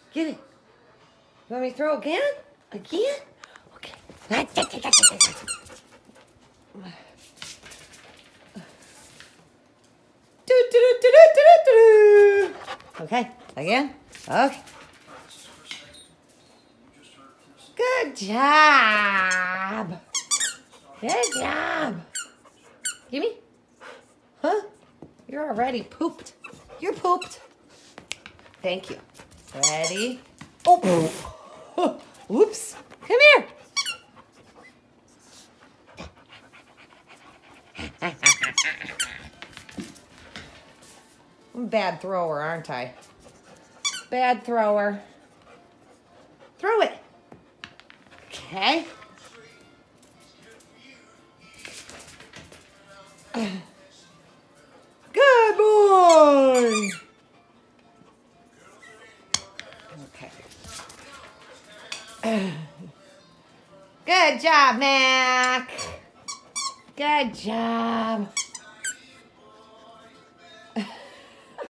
Get it. You want me to throw again? Again? Okay. Okay, again. Okay. Good job. Good job. Gimme. Huh? You're already pooped. You're pooped. Thank you. Ready? Oh. Whoops. Come here. I'm a bad thrower, aren't I? Bad thrower. Throw it. Okay. Good boy. Okay. Good job, Mac. Good job.